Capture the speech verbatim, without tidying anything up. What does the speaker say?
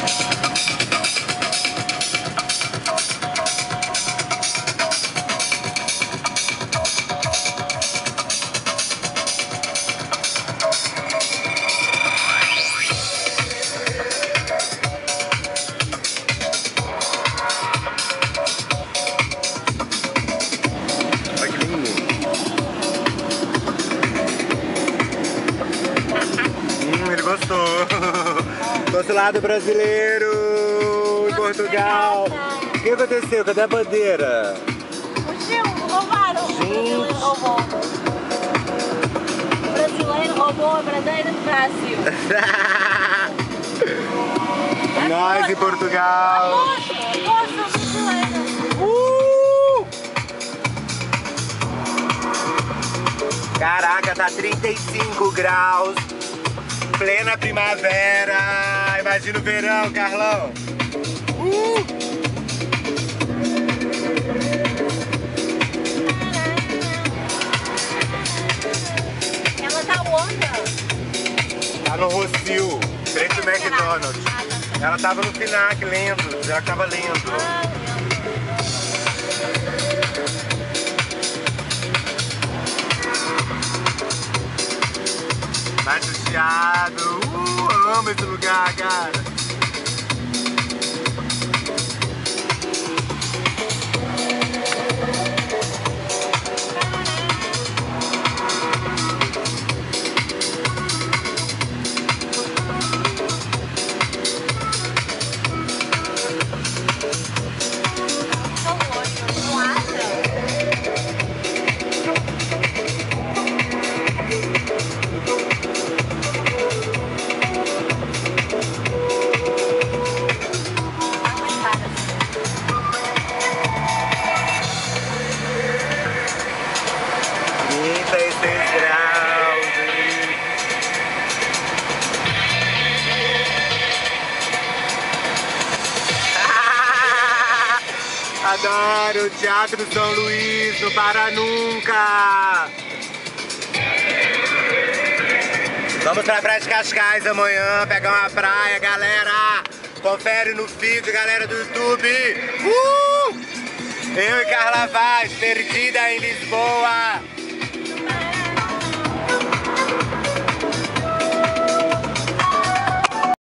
Consulado brasileiro em Portugal. O que aconteceu? Cadê a bandeira? Fugiu, roubaram. Gente. Roubou. O brasileiro roubou a bandeira do Brasil. Nós em Portugal. Gosto brasileiro. Uh! Caraca, tá trinta e cinco graus. Plena primavera. Imagina o verão, Carlão. Uh! Ela tá onde? Tá no Rocio, frente do McDonald's. Ela tava no Finac lendo, já tava lendo. Mais chateado. Uh, amo esse lugar, cara. trinta e seis graus. Adoro o Teatro São Luís, não para nunca. Vamos pra Praia de Cascais amanhã, pegar uma praia, galera. Confere no feed, galera do YouTube. Uh! Eu e Carla Vaz, perdida em Lisboa.